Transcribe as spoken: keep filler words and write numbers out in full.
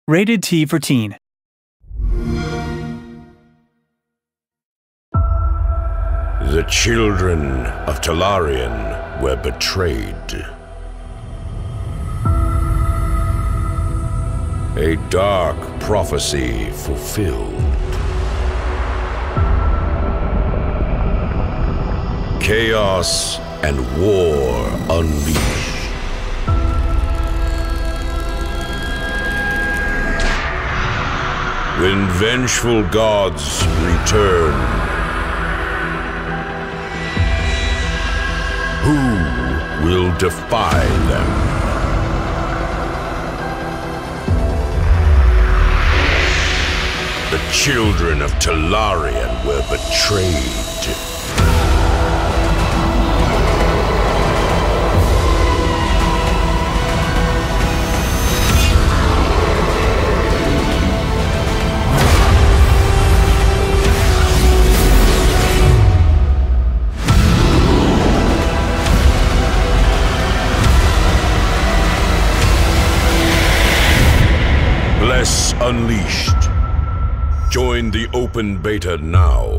Rated T for Teen. The children of Talarian were betrayed. A dark prophecy fulfilled. Chaos and war unleashed. When vengeful gods return, who will defy them? The children of Talarian were betrayed. Bless Unleashed. Join the open beta now.